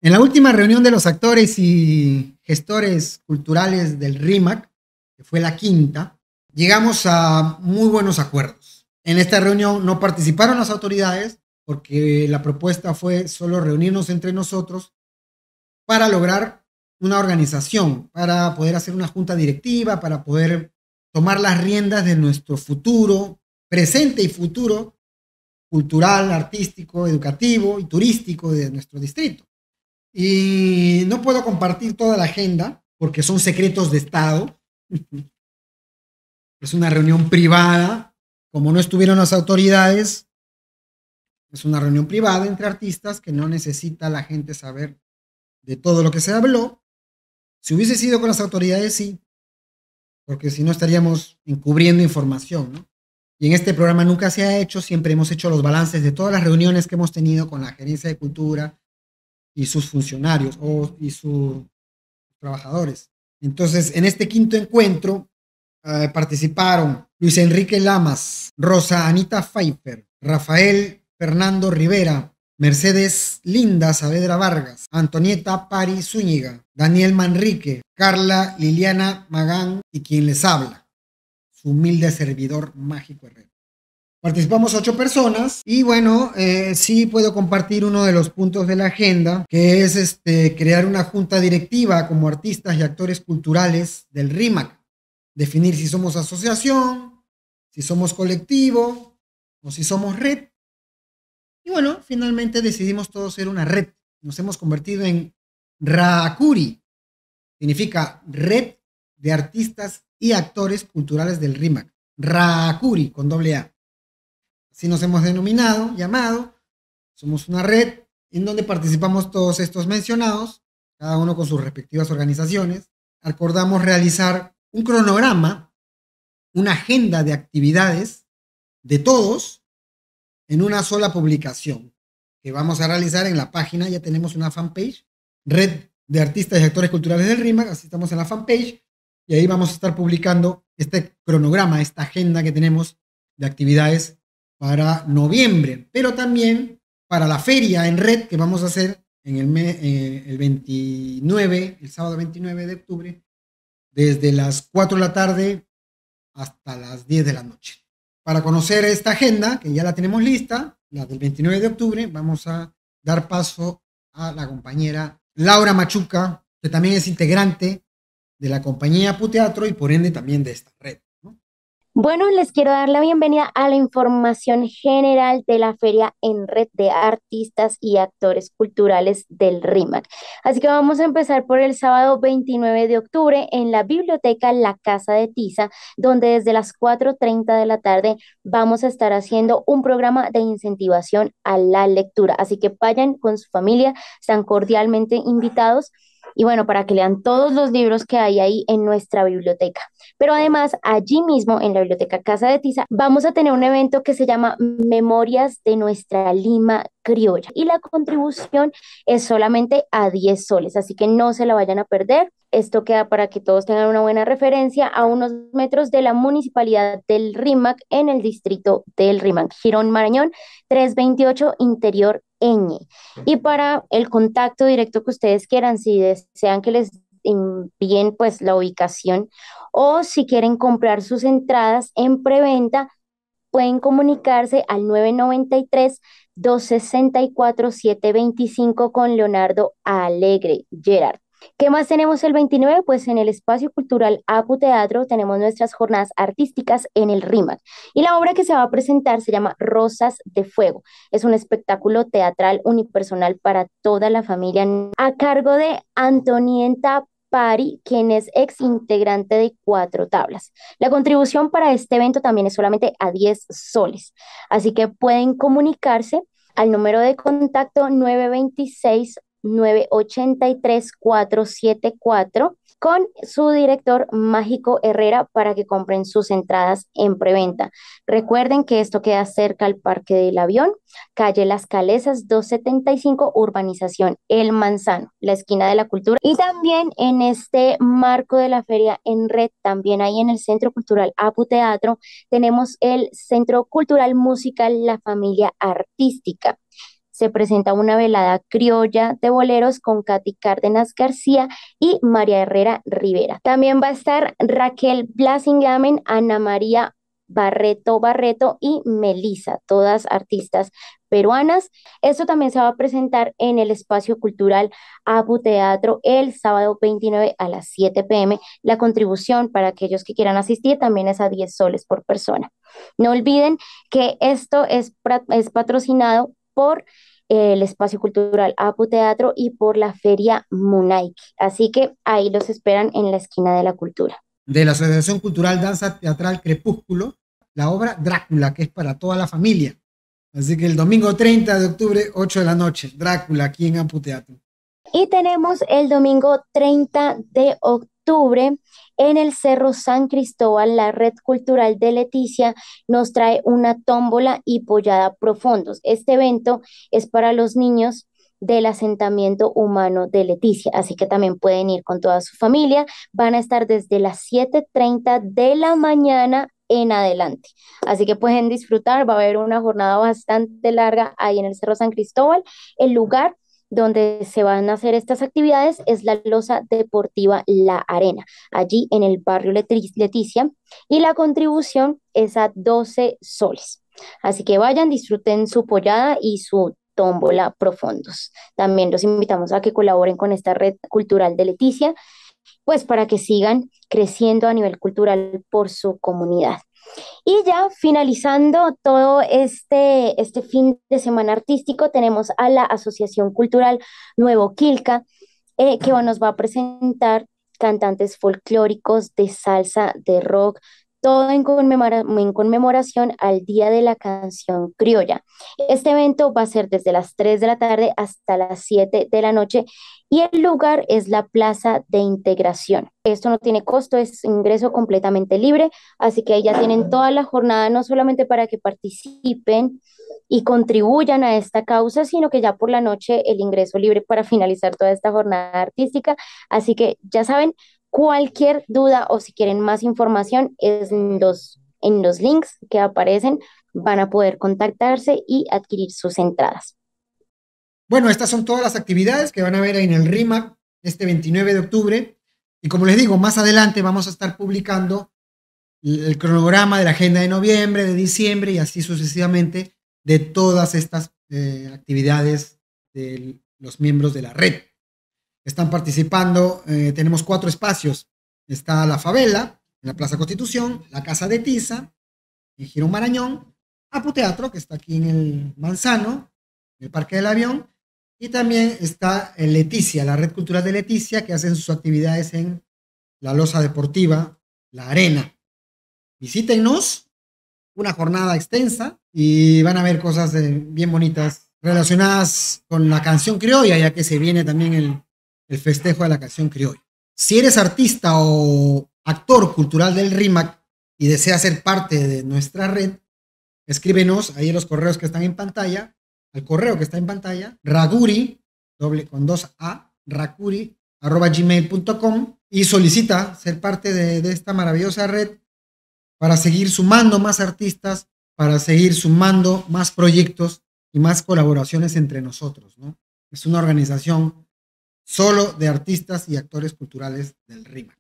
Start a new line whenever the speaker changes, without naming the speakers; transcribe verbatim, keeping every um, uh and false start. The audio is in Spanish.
En la última reunión de los actores y gestores culturales del RIMAC, que fue la quinta, llegamos a muy buenos acuerdos. En esta reunión no participaron las autoridades porque la propuesta fue solo reunirnos entre nosotros para lograr una organización, para poder hacer una junta directiva, para poder tomar las riendas de nuestro futuro, presente y futuro, cultural, artístico, educativo y turístico de nuestro distrito. Y no puedo compartir toda la agenda porque son secretos de Estado. Es una reunión privada. Como no estuvieron las autoridades, es una reunión privada entre artistas que no necesita la gente saber de todo lo que se habló. Si hubiese sido con las autoridades, sí, porque si no estaríamos encubriendo información, ¿no? Y en este programa nunca se ha hecho, siempre hemos hecho los balances de todas las reuniones que hemos tenido con la Gerencia de Cultura y sus funcionarios o, y sus trabajadores. Entonces, en este quinto encuentro eh, participaron Luis Enrique Lamas, Rosa Anita Pfeiffer, Rafael Fernando Rivera, Mercedes Linda Saavedra Vargas, Antonieta Pari Zúñiga, Daniel Manrique, Carla Liliana Magán y quien les habla, su humilde servidor Mágico Herrera. Participamos ocho personas y bueno, eh, sí puedo compartir uno de los puntos de la agenda, que es este, crear una junta directiva como artistas y actores culturales del RIMAC, definir si somos asociación, si somos colectivo o si somos red. Y bueno, finalmente decidimos todos ser una red. Nos hemos convertido en RACURI. Significa Red de Artistas y Actores Culturales del RIMAC. RACURI con doble A. Así nos hemos denominado, llamado. Somos una red en donde participamos todos estos mencionados, cada uno con sus respectivas organizaciones. Acordamos realizar un cronograma, una agenda de actividades de todos, en una sola publicación que vamos a realizar en la página. Ya tenemos una fanpage, Red de Artistas y Actores Culturales del RIMAC, así estamos en la fanpage, y ahí vamos a estar publicando este cronograma, esta agenda que tenemos de actividades para noviembre, pero también para la feria en red que vamos a hacer en el, mes, eh, el veintinueve, el sábado veintinueve de octubre, desde las cuatro de la tarde hasta las diez de la noche. Para conocer esta agenda, que ya la tenemos lista, la del veintinueve de octubre, vamos a dar paso a la compañera Laura Machuca, que también es integrante de la compañía Aputeatro y por ende también de esta red, ¿no?
Bueno, les quiero dar la bienvenida a la información general de la Feria en Red de Artistas y Actores Culturales del RIMAC. Así que vamos a empezar por el sábado veintinueve de octubre en la Biblioteca La Casa de Tiza, donde desde las cuatro y media de la tarde vamos a estar haciendo un programa de incentivación a la lectura. Así que vayan con su familia, están cordialmente invitados. Y bueno, para que lean todos los libros que hay ahí en nuestra biblioteca. Pero además, allí mismo en la Biblioteca Casa de Tiza, vamos a tener un evento que se llama Memorias de nuestra Lima Criolla. Y la contribución es solamente a diez soles, así que no se la vayan a perder. Esto queda para que todos tengan una buena referencia a unos metros de la municipalidad del RIMAC en el distrito del RIMAC. Girón Marañón, trescientos veintiocho, Interior Eñe. Y para el contacto directo que ustedes quieran, si desean que les envíen pues la ubicación o si quieren comprar sus entradas en preventa, pueden comunicarse al nueve noventa y tres, dos sesenta y cuatro, setecientos veinticinco con Leonardo Alegre Gerard. ¿Qué más tenemos el veintinueve? Pues en el Espacio Cultural Aputeatro tenemos nuestras jornadas artísticas en el RIMAC. Y la obra que se va a presentar se llama Rosas de Fuego. Es un espectáculo teatral unipersonal para toda la familia a cargo de Antonieta Pari, quien es ex integrante de Cuatro Tablas. La contribución para este evento también es solamente a diez soles. Así que pueden comunicarse al número de contacto nueve veintiséis, nueve ochenta y tres, cuatrocientos setenta y cuatro con su director Mágico Herrera para que compren sus entradas en preventa. Recuerden que esto queda cerca al Parque del Avión, calle Las Calesas doscientos setenta y cinco, urbanización El Manzano, la esquina de la cultura. Y también en este marco de la feria en red, también ahí en el Centro Cultural Aputeatro, tenemos el Centro Cultural Musical La Familia Artística. se presenta una velada criolla de boleros con Katy Cárdenas García y María Herrera Rivera. También va a estar Raquel Blasingamen, Ana María Barreto Barreto y Melisa, todas artistas peruanas. Esto también se va a presentar en el espacio cultural Apu Teatro el sábado veintinueve a las siete p m. La contribución para aquellos que quieran asistir también es a diez soles por persona. No olviden que esto es, es patrocinado por el espacio cultural Apu Teatro y por la feria Munaiki. Así que ahí los esperan en la esquina de la cultura.
De la Asociación Cultural Danza Teatral Crepúsculo, la obra Drácula, que es para toda la familia. Así que el domingo treinta de octubre, ocho de la noche, Drácula, aquí en Apu Teatro.
Y tenemos el domingo treinta de octubre en el Cerro San Cristóbal, la Red Cultural de Leticia nos trae una tómbola y pollada profundos. Este evento es para los niños del asentamiento humano de Leticia, así que también pueden ir con toda su familia. Van a estar desde las siete treinta de la mañana en adelante. Así que pueden disfrutar, va a haber una jornada bastante larga ahí en el Cerro San Cristóbal. El lugar donde se van a hacer estas actividades es la losa deportiva La Arena, allí en el barrio Leticia, y la contribución es a doce soles. Así que vayan, disfruten su pollada y su tómbola profundos. También los invitamos a que colaboren con esta red cultural de Leticia, pues para que sigan creciendo a nivel cultural por su comunidad. Y ya finalizando todo este, este fin de semana artístico, tenemos a la Asociación Cultural Nuevo Quilca, eh, que nos va a presentar cantantes folclóricos de salsa, de rock, todo en, conmemora en conmemoración al Día de la Canción Criolla. Este evento va a ser desde las tres de la tarde hasta las siete de la noche y el lugar es la Plaza de Integración. Esto no tiene costo, es ingreso completamente libre, así que ahí ya tienen toda la jornada, no solamente para que participen y contribuyan a esta causa, sino que ya por la noche el ingreso libre para finalizar toda esta jornada artística. Así que ya saben, cualquier duda o si quieren más información es en los, en los links que aparecen, van a poder contactarse y adquirir sus entradas.
Bueno, estas son todas las actividades que van a ver en el RIMAC este veintinueve de octubre. Y como les digo, más adelante vamos a estar publicando el cronograma de la agenda de noviembre, de diciembre y así sucesivamente de todas estas eh, actividades de los miembros de la red. Están participando, eh, tenemos cuatro espacios. Está la Favela, en la Plaza Constitución, la Casa de Tiza, en Girón Marañón, Apu Teatro, que está aquí en el Manzano, en el Parque del Avión, y también está en Leticia, la Red Cultural de Leticia, que hacen sus actividades en la losa deportiva, La Arena. Visítenos, una jornada extensa, y van a ver cosas eh, bien bonitas relacionadas con la canción criolla, ya que se viene también el el festejo de la canción criolla. Si eres artista o actor cultural del RIMAC y deseas ser parte de nuestra red, escríbenos ahí en los correos que están en pantalla, al correo que está en pantalla, raguri, doble con dos A, racuri, arroba gmail punto com, y solicita ser parte de, de esta maravillosa red para seguir sumando más artistas, para seguir sumando más proyectos y más colaboraciones entre nosotros, ¿no? Es una organización solo de artistas y actores culturales del RIMAC.